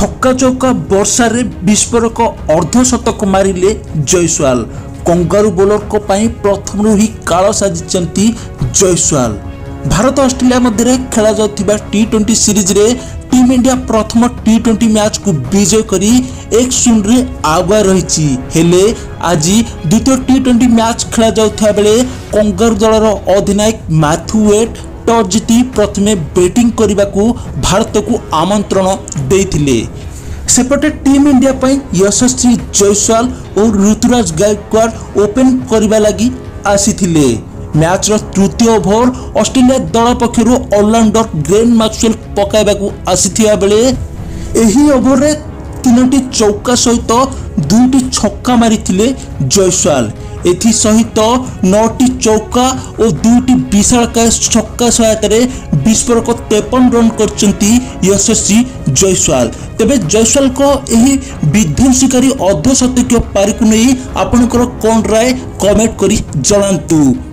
छक्का चौका वर्षा रे विस्फोरक अर्धशतक मारिले जयसवाल। कंगारू बोलर को पाई प्रथम ही काल साजिचंती जयसवाल। भारत ऑस्ट्रेलिया मध्य खेला जाउथिबा टी20 सीरीज रे टीम इंडिया प्रथम टी20 मैच को विजय करी 1-0 रे आगुआ रही। हेले आज द्वितीय टी20 मैच खेला जाउथिबा बेले कंगारू दलर अधिनायक मैथ्यू वेड टॉस जीति प्रथमे बैटिंग करने को भारत को आमंत्रण देइथिले। सेपटे टीम इंडिया पई यशस्वी जयसवाल और ऋतुराज गायकवाड ओपन करने लगी आसीथिले। मैच रो तृतीय ओभर ऑस्ट्रेलिया दल पक्षरु ऑलराउंडर ग्लेन मैक्सवेल पकाइबा को आसीथिया बेले एही ओभर रे 3टी चौका सहित 2टी छक्का मारिथिले जयसवाल। एथि सहित 9टी चौका और 2टी विशालकाय छक्का सहायतारे विस्फोरक 53 रन करचंती यशस्वी जयसवाल। तेबे जयसवाल को एही विध्वंसकारी अर्धशतकीय पारी को नहीं आपनकर कोन राय कमेंट करी जणांतु।